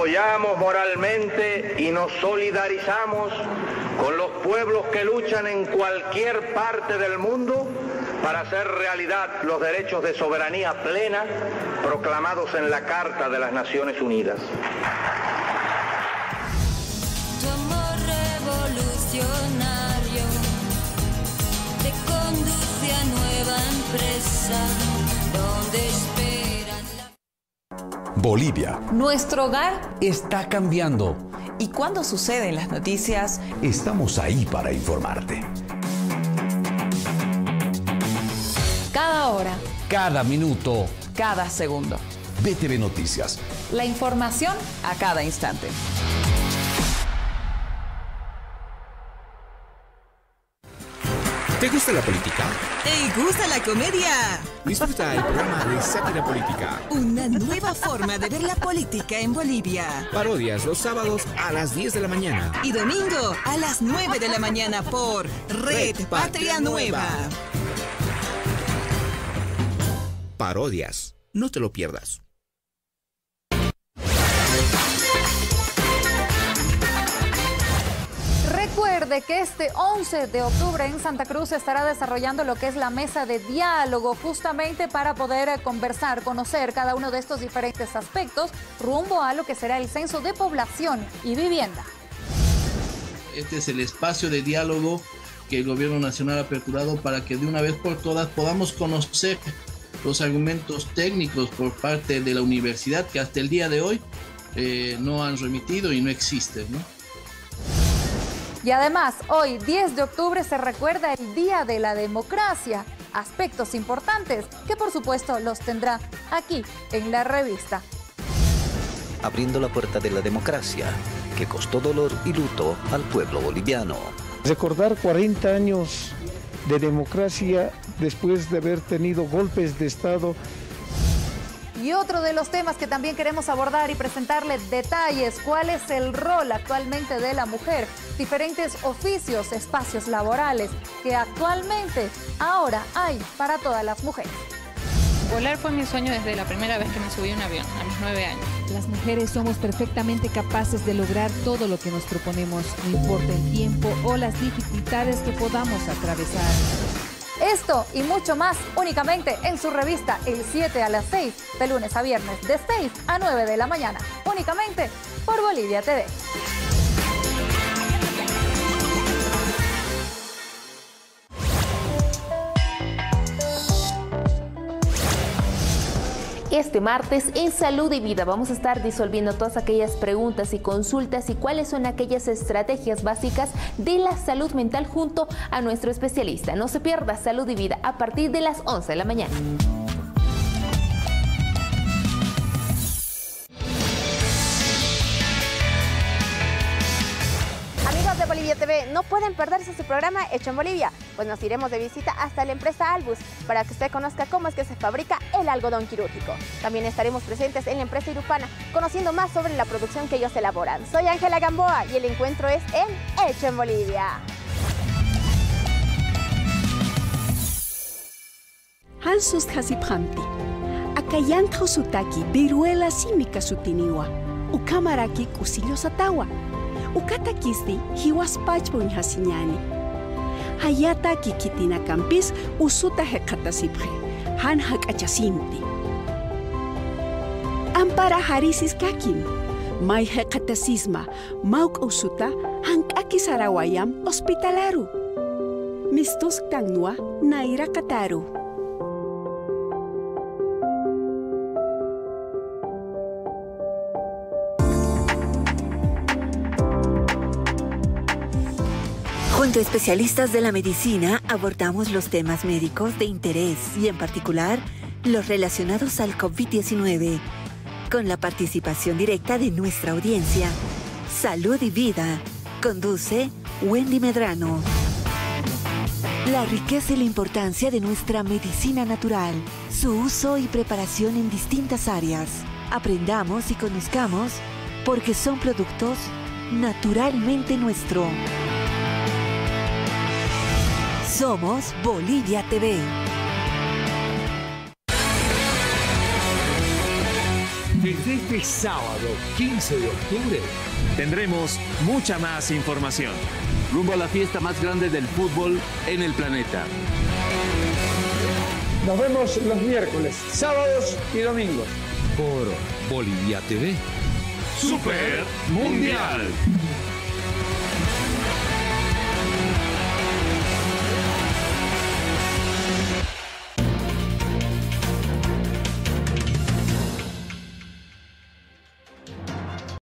apoyamos moralmente y nos solidarizamos con los pueblos que luchan en cualquier parte del mundo para hacer realidad los derechos de soberanía plena proclamados en la Carta de las Naciones Unidas. Tu amor revolucionario te conduce a nueva empresa donde esperan la... Bolivia. Nuestro hogar Está cambiando. y cuando suceden las noticias, Estamos ahí para informarte. cada hora, Cada minuto. cada segundo. BTV Noticias. La información a cada instante. ¿Te gusta la política? ¿Te gusta la comedia? Disfruta el programa de Sátira Política. Una nueva forma de ver la política en Bolivia. Parodias los sábados a las 10 de la mañana. Y domingo a las 9 de la mañana por Red Patria Nueva. Parodias. No te lo pierdas. Recuerde que este 11 de octubre en Santa Cruz se estará desarrollando lo que es la mesa de diálogo, justamente para poder conversar, conocer cada uno de estos diferentes aspectos rumbo a lo que será el censo de población y vivienda. Este es el espacio de diálogo que el gobierno nacional ha aperturado para que de una vez por todas podamos conocer los argumentos técnicos por parte de la universidad que hasta el día de hoy no han remitido y no existen, ¿no? Y además, hoy, 10 de octubre, se recuerda el Día de la Democracia. Aspectos importantes que, por supuesto, los tendrá aquí en la revista. Abriendo la puerta de la democracia, que costó dolor y luto al pueblo boliviano. Recordar 40 años de democracia después de haber tenido golpes de Estado. Y otro de los temas que también queremos abordar y presentarle detalles, cuál es el rol actualmente de la mujer, diferentes oficios, espacios laborales que actualmente ahora hay para todas las mujeres. Volar fue mi sueño desde la primera vez que me subí a un avión, a mis 9 años. Las mujeres somos perfectamente capaces de lograr todo lo que nos proponemos, no importa el tiempo o las dificultades que podamos atravesar. Esto y mucho más únicamente en su revista El 7 a las 6, de lunes a viernes, de 6 a 9 de la mañana, únicamente por Bolivia TV. Este martes en Salud y Vida vamos a estar disolviendo todas aquellas preguntas y consultas y cuáles son aquellas estrategias básicas de la salud mental junto a nuestro especialista. No se pierda Salud y Vida a partir de las 11 de la mañana. Amigos de Bolivia TV, no pueden perderse su programa Hecho en Bolivia, pues nos iremos de visita hasta la empresa Albus para que usted conozca cómo es que se fabrica el algodón quirúrgico. También estaremos presentes en la empresa Irupana, conociendo más sobre la producción que ellos elaboran. Soy Ángela Gamboa y el encuentro es en Hecho en Bolivia. Hansus Hasiphamti, Akayantho Sutaki, Viruela Símica Sutiniwa, Ukamaraki Kusillo Satawa. Ukatakisti hiwaspachbun hasiñani. Hayata kikitina campis usuta hekatasibre, han hakachasinti. Ampara harisis kakim, may hekatasisma, mauk usuta, hankaki sarawayam hospitalaru. Mistus tangwa naira kataru. Junto a especialistas de la medicina abordamos los temas médicos de interés y en particular los relacionados al COVID-19 con la participación directa de nuestra audiencia. Salud y Vida. Conduce Wendy Medrano. La riqueza y la importancia de nuestra medicina natural, su uso y preparación en distintas áreas. Aprendamos y conozcamos porque son productos naturalmente nuestro. Somos Bolivia TV. Desde este sábado 15 de octubre tendremos mucha más información. Rumbo a la fiesta más grande del fútbol en el planeta. Nos vemos los miércoles, sábados y domingos. Por Bolivia TV. Super Mundial.